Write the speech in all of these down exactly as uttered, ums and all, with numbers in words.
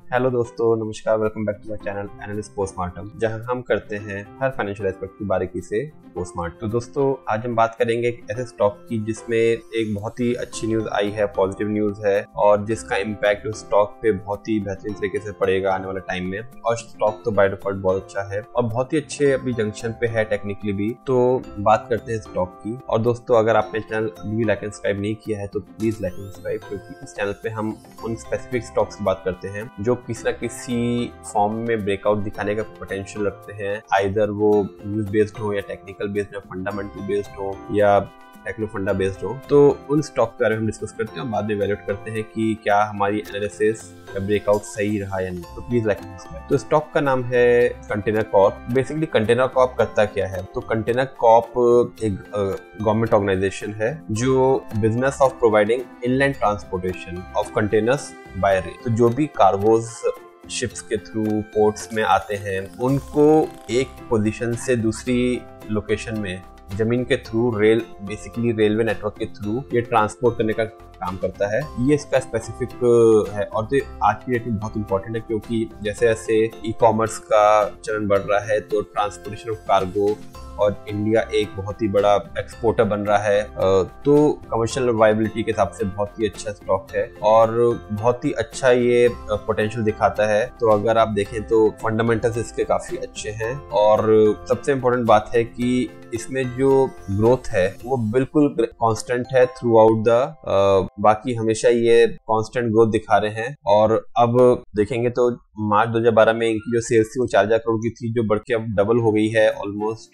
Hello दोस्तों, नमस्कार। Welcome back to my channel analyst postmortem, जहां हम करते हैं हर फाइनेंशियल एस्पेक्ट की बारीकी से पोस्टमार्टम। तो दोस्तों, आज हम बात करेंगे एक ऐसे स्टॉक की जिसमें एक बहुत ही अच्छी न्यूज आई है, पॉजिटिव न्यूज है, और जिसका इम्पैक्ट उस स्टॉक पे बहुत ही बेहतरीन तरीके से पड़ेगा आने वाले टाइम में। और स्टॉक तो बाय डिफॉल्ट बहुत अच्छा है और बहुत ही अच्छे अभी जंक्शन पे है टेक्निकली भी। तो बात करते हैं स्टॉक की। और दोस्तों, अगर आपने चैनल अभी भी लाइक एंड सब्सक्राइब नहीं किया है तो प्लीज लाइक एंड सब्सक्राइब, क्योंकि इस चैनल पे हम उन स्पेसिफिक स्टॉक्स की बात करते हैं जो किसी ना किसी फॉर्म में ब्रेकआउट दिखाने का पोटेंशियल रखते हैं, आइदर वो न्यूज बेस्ड हो या टेक्निकल बेस्ड या फंडामेंटल बेस्ड हो या टेक्नो फंडा बेस्ड हो। तो उन स्टॉक के बारे में हम डिस्कस करते हैं और बाद में वैल्यूएट करते हैं कि क्या हमारी एनालिसिस या ब्रेकआउट सही रहा या नहीं। तो प्लीज लाइक एंड सब्सक्राइब। तो स्टॉक का नाम है container corp. Basically container corp करता क्या है? तो कंटेनर कॉर्प एक गवर्नमेंट ऑर्गेनाइजेशन है जो business of providing inland transportation of containers by rail. तो जो भी कार्गोज शिप्स के थ्रू पोर्ट्स में आते हैं, उनको एक पोजीशन से दूसरी लोकेशन में जमीन के through rail basically railway network के थ्रू ये ट्रांसपोर्ट करने का काम करता है। ये इसका स्पेसिफिक है और तो आज की डेट में बहुत इंपॉर्टेंट है, क्योंकि जैसे जैसे ई कॉमर्स का चलन बढ़ रहा है तो ट्रांसपोर्टेशन ऑफ कार्गो और इंडिया एक बहुत ही बड़ा एक्सपोर्टर बन रहा है, तो कमर्शियल वायबिलिटी के हिसाब से बहुत ही अच्छा स्टॉक है और बहुत ही अच्छा ये पोटेंशियल दिखाता है। तो अगर आप देखें तो फंडामेंटल्स इसके काफी अच्छे हैं और सबसे इम्पोर्टेंट बात है कि इसमें जो ग्रोथ है वो बिल्कुल कांस्टेंट है थ्रू आउट द, बाकी हमेशा ये कांस्टेंट ग्रोथ दिखा रहे हैं। और अब देखेंगे तो मार्च दो हज़ार बारह में इनकी जो सेल्स थी वो चार हजार करोड़ की थी, जो बढ़ के अब डबल हो गई है ऑलमोस्ट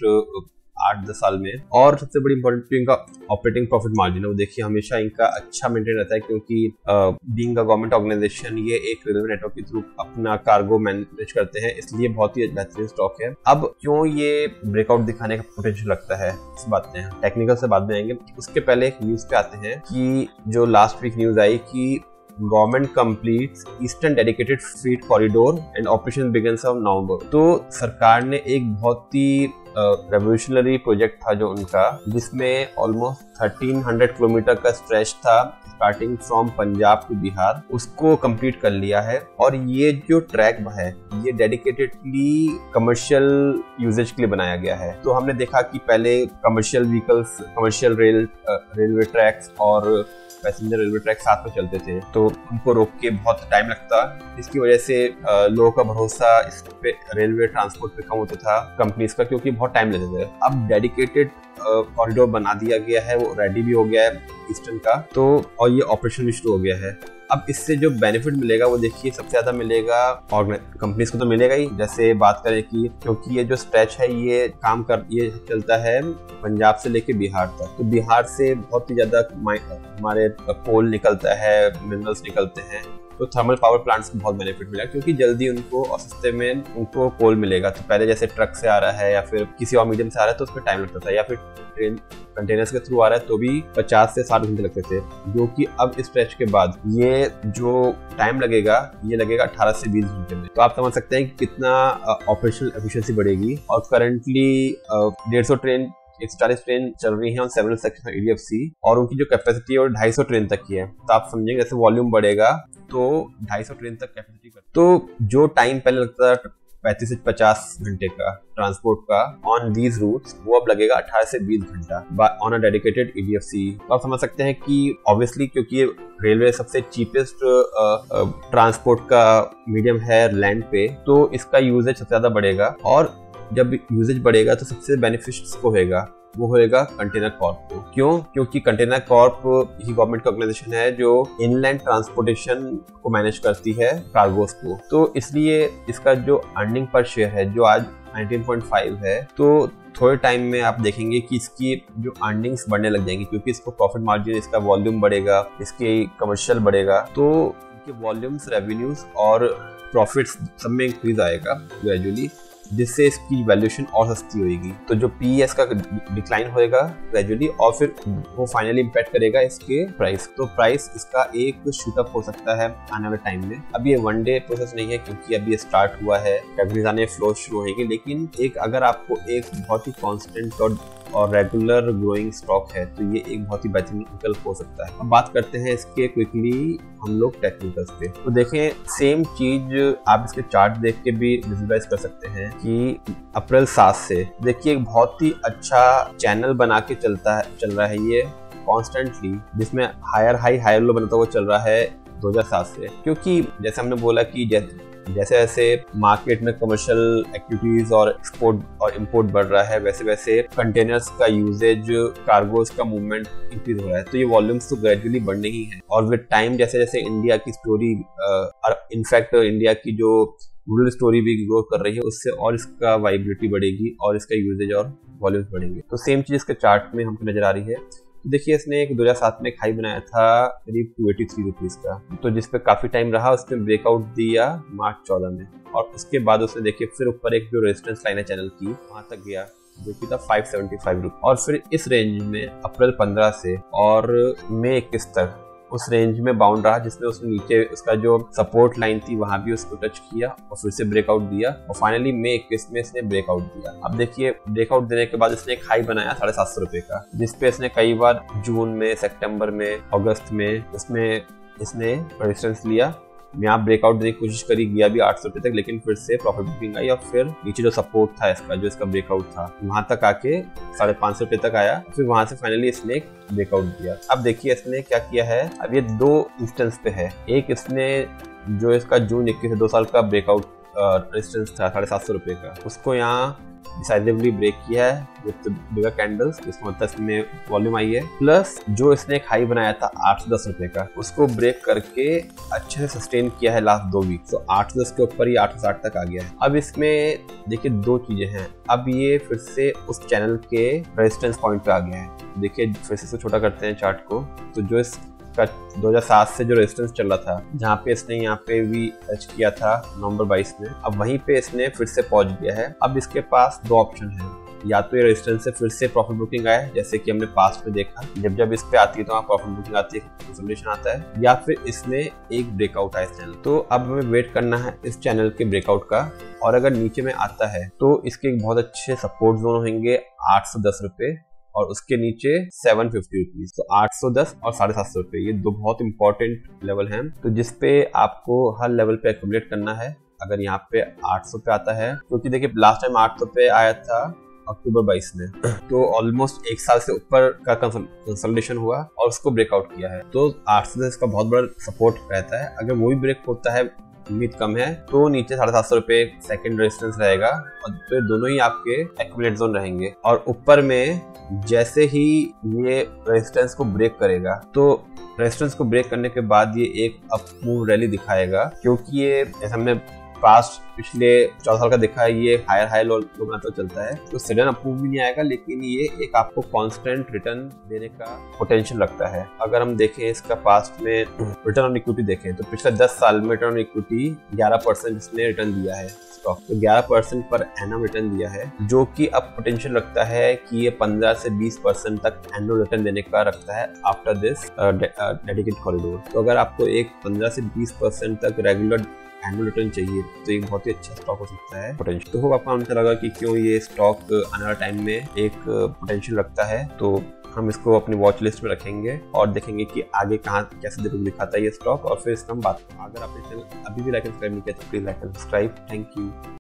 आठ दस साल में। और सबसे बड़ी इंपॉर्टेंट इनका ऑपरेटिंग प्रॉफिट मार्जिन है, वो देखिए हमेशा इनका अच्छा मेंटेन रहता है, क्योंकि बीइंग अ गवर्नमेंट ऑर्गेनाइजेशन ये एक रेलवे नेटवर्क के थ्रू अपना कार्गो मैनेज करते हैं, इसलिए बहुत ही बेहतरीन स्टॉक है। अब क्यों ये ब्रेकआउट दिखाने का पोटेंशियल लगता है, इस बात में टेक्निकल से बाद में आएंगे। उसके पहले एक न्यूज पे आते हैं कि जो लास्ट वीक न्यूज आई कि government completes eastern dedicated freight corridor and operation begins of November. तो सरकार ने एक बहुत ही रेवोल्यूशनरी प्रोजेक्ट था जो उनका, जिसमें ऑलमोस्ट थर्टीन हंड्रेड किलोमीटर का स्ट्रेच था starting from Punjab to Bihar, उसको कंप्लीट कर लिया है। और ये जो ट्रैक है ये डेडिकेटेडली कमर्शियल यूजेज के लिए बनाया गया है। तो हमने देखा कि पहले commercial vehicles, commercial rail railway tracks और पैसेंजर रेलवे ट्रैक साथ में चलते थे, तो उनको रोक के बहुत टाइम लगता। इसकी वजह से लोगों का भरोसा इस पे रेलवे ट्रांसपोर्ट पे कम होता था कंपनीज का, क्योंकि बहुत टाइम लेते थे। अब डेडिकेटेड कॉरिडोर बना दिया गया है, वो रेडी भी हो गया है ईस्टर्न का, तो और ये ऑपरेशन भी शुरू हो गया है। अब इससे जो बेनिफिट मिलेगा वो देखिए सबसे ज्यादा मिलेगा और कंपनीज को तो मिलेगा ही। जैसे बात करें कि क्योंकि ये जो स्ट्रेच है ये काम कर ये चलता है पंजाब से लेके बिहार तक, तो बिहार से बहुत ही ज्यादा हमारे कोल निकलता है, मिनरल्स निकलते हैं, तो थर्मल पावर प्लांट्स को बहुत बेनिफिट मिला, क्योंकि जल्दी उनको और सस्ते में उनको कोल मिलेगा। तो पहले जैसे ट्रक से आ रहा है या फिर किसी और मीडियम से आ रहा है तो उसमें टाइम लगता था, या फिर ट्रेन कंटेनर्स के थ्रू आ रहा है तो भी पचास से साठ घंटे लगते थे, जो कि अब इस स्ट्रेच के बाद ये जो टाइम लगेगा ये लगेगा अठारह से बीस घंटे में। तो आप समझ सकते हैं कि कितना ऑपरेशनल एफिशिएंसी बढ़ेगी। और करंटली डेढ़ सौ ट्रेन एक सौ चालीस ट्रेन चल रही है on several section E D F C, और उनकी जो कैपेसिटी है वो ढाई सौ ट्रेन तक की है। तो आप समझेंगे जैसे वॉल्यूम बढ़ेगा तो ढाई सौ ट्रेन तक कैपेसिटी कर, तो जो टाइम पहले लगता था पैंतीस से पचास घंटे का ट्रांसपोर्ट का ऑन दीज रूट्स, वो अब लगेगा अठारह से बीस घंटा on a dedicated E D F C. तो आप समझ सकते हैं कि ऑब्वियसली क्योंकि रेलवे सबसे चीपेस्ट ट्रांसपोर्ट का मीडियम है लैंड पे, तो इसका यूजेज सबसे ज्यादा बढ़ेगा। और जब यूजेज बढ़ेगा तो सबसे बेनिफिशियल को होएगा वो होएगा कंटेनर कॉर्प को। क्यों? क्योंकि कंटेनर कॉर्प ही गवर्नमेंट की ऑर्गेनाइजेशन है जो इनलैंड ट्रांसपोर्टेशन को मैनेज करती है कार्गोस को, तो इसलिए इसका जो अर्निंग पर शेयर है जो आज नाइनटीन पॉइंट फाइव है, तो थोड़े टाइम में आप देखेंगे कि इसकी जो अर्निंग्स बढ़ने लग जाएंगी, क्योंकि इसको प्रॉफिट मार्जिन, इसका वॉल्यूम बढ़ेगा, इसके कमर्शियल बढ़ेगा, तो इनके वॉल्यूम्स, रेवेन्यूज और प्रॉफिट्स सब में इंक्रीज आएगा ग्रेजुअली, जिससे इसकी वैल्यूएशन और सस्ती होगी। तो जो पी ई एस का डिक्लाइन होएगा ग्रेजुअली और फिर वो फाइनली इम्पैक्ट करेगा इसके प्राइस। तो प्राइस इसका एक शूटअप हो सकता है आने वाले टाइम में। अब ये वन डे प्रोसेस नहीं है, क्योंकि अभी ये स्टार्ट हुआ है, कैटेगरीज आने फ्लो शुरू होगी, लेकिन एक अगर आपको एक बहुत ही कॉन्स्टेंट और और रेगुलर ग्रोइंग स्टॉक है तो ये एक बहुत ही बेहतरीन विकल्प हो सकता है। अब बात करते हैं इसके क्विकली हम लोग टेक्निकल्स पे। तो देखें सेम चीज आप इसके चार्ट देख के भी विजुअलाइज कर सकते हैं कि अप्रैल सात से देखिए एक बहुत ही अच्छा चैनल बना के चलता है चल रहा है ये कॉन्स्टेंटली, जिसमें हायर हाई हायर लो बनता हुआ चल रहा है दो हज़ार सात से। क्योंकि जैसे हमने बोला कि जैसे जैसे जैसे मार्केट में कमर्शियल एक्टिविटीज और एक्सपोर्ट और इंपोर्ट बढ़ रहा है वैसे वैसे कंटेनर्स का यूजेज, कार्गोज का मूवमेंट इंक्रीज हो रहा है, तो ये वॉल्यूम्स तो ग्रेजुअली बढ़ने ही है। और विद टाइम जैसे जैसे इंडिया की स्टोरी, इनफैक्ट इंडिया की जो रूरल स्टोरी भी ग्रो कर रही है उससे और इसका वाइबिलिटी बढ़ेगी और इसका यूजेज और वॉल्यूम्स बढ़ेंगे। तो सेम चीज इसके चार्ट में हमको नजर आ रही है। तो देखिए इसने एक दो हज़ार सात में एक हाई बनाया था करीब दो सौ तिरासी रुपीस का, तो जिसपे काफी टाइम रहा, उसने ब्रेकआउट दिया मार्च चौदह में और उसके बाद उसने देखिए फिर ऊपर एक जो रेजिस्टेंस लाइन है चैनल की वहां तक गया जो कि था पाँच सौ पचहत्तर रुपए और फिर इस रेंज में अप्रैल पंद्रह से और मई इक्कीस तक उस रेंज में बाउंड रहा, जिसमें उसने नीचे उसका जो सपोर्ट लाइन थी वहां भी उसको टच किया और फिर से ब्रेकआउट दिया और फाइनली मई इक्कीस में इसने ब्रेकआउट दिया। अब देखिए ब्रेकआउट देने के बाद इसने एक हाई बनाया साढ़े सात सौ रुपए का, जिसपे इसने कई बार जून में, सितंबर में, अगस्त में इसमें इसने रेजिस्टेंस लिया। यहाँ ब्रेकआउट देने की कोशिश करी, गया भी आठ सौ रुपए तक, लेकिन फिर से प्रॉफिट बुकिंग आई और फिर नीचे जो सपोर्ट था इसका, जो इसका ब्रेकआउट था वहां तक आके साढ़े पांच सौ रुपए तक आया, फिर वहां से फाइनली इसने एक ब्रेकआउट दिया। अब देखिए इसने क्या किया है, अब ये दो इंस्टेंस पे है। एक इसने जो इसका जून इक्कीस से दो साल का ब्रेकआउट रेजिस्टेंस था साढ़े सात सौ रुपए का, उसको यहाँ डिसाइसिवली ब्रेक किया है विद बिगर कैंडल्स, इसका मतलब इसमें वॉल्यूम आई है, प्लस जो इसने एक हाई बनाया था आठ सौ दस रुपए का उसको ब्रेक करके अच्छे से सस्टेन किया है लास्ट दो वीक। तो आठ सौ दस के ऊपर ही आठ सौ साठ तक आ गया है। अब इसमें देखिए दो चीजें हैं, अब ये फिर से उस चैनल के रेजिस्टेंस पॉइंट पे आ गया है। देखिए फिर से छोटा करते हैं चार्ट को, तो जो इस का दो हज़ार सात से जो रेजिस्टेंस चल रहा था जहाँ पे इसने यहाँ पे भी टच किया था नवंबर बाईस में, अब वहीं पे इसने फिर से पहुंच गया है। अब इसके पास दो ऑप्शन है, या तो ये रेजिस्टेंस से फिर से प्रॉफिट बुकिंग आए जैसे कि हमने पास्ट में देखा, जब जब इस पे आती है तो वहाँ प्रॉफिट बुकिंग आती है, कंसोलिडेशन आता है, या फिर इसमें एक ब्रेकआउट आया इस चैनल। तो अब हमें वेट करना है इस चैनल के ब्रेकआउट का, और अगर नीचे में आता है तो इसके एक बहुत अच्छे सपोर्ट जोन होंगे आठ सौ दस रुपए और उसके नीचे सात सौ पचास रुपीस। तो आठ सौ दस और साढ़े सात सौ रुपए, ये दो बहुत इंपॉर्टेंट लेवल हैं, तो जिसपे आपको हर लेवल पे एक्यूमुलेट करना है। अगर यहाँ पे आठ सौ पे आता है, क्योंकि देखिए लास्ट टाइम आठ सौ पे आया था अक्टूबर बाईस में, तो ऑलमोस्ट एक साल से ऊपर का कंसोलिडेशन हुआ और उसको ब्रेकआउट किया है, तो आठ सौ दस का बहुत बड़ा सपोर्ट रहता है। अगर वो भी ब्रेक होता है, उम्मीद कम है, तो नीचे साढ़े सात सौ रुपए सेकेंड रेजिस्टेंस रहेगा और तो दोनों ही आपके एक्यूमुलेट जोन रहेंगे। और ऊपर में जैसे ही ये रेजिस्टेंस को ब्रेक करेगा, तो रेजिस्टेंस को ब्रेक करने के बाद ये एक अप मूव रैली दिखाएगा, क्योंकि ये जैसे हमने पास्ट पिछले चौदह साल का देखा है, ये हायर हाई लो लो बनाता चलता है, तो सडन अप मूव भी नहीं आएगा, लेकिन ये एक आपको कांस्टेंट रिटर्न देने का पोटेंशियल रखता है। अगर हम देखें इसका पास्ट में रिटर्न ऑन इक्विटी देखें, तो पिछले दस साल में रिटर्न ऑन इक्विटी ग्यारह परसेंट इसने रिटर्न दिया है स्टॉक, तो ग्यारह परसेंट पर एनम रिटर्न दिया है, जो कि अब पोटेंशियल रखता है कि ये पंद्रह से बीस परसेंट तक एनुअल रिटर्न देने का रखता है आफ्टर दिस डेडिकेटेड कॉरिडोर। तो अगर आपको एक पंद्रह से बीस परसेंट तक रेगुलर एनुअल रिटर्न चाहिए तो एक बहुत ही अच्छा स्टॉक हो सकता है पोटेंशियल। तो होप आपको पता लगा कि क्यों ये स्टॉक आने वाले टाइम में एक पोटेंशियल रखता है। तो हम इसको अपनी वॉच लिस्ट में रखेंगे और देखेंगे कि आगे कहाँ कैसे दिखाता है ये स्टॉक, और फिर इसका हम बात करेंगे। अगर आपने चैनल अभी भी लाइक एंड सब्सक्राइब नहीं किया तो please like and subscribe. Thank you.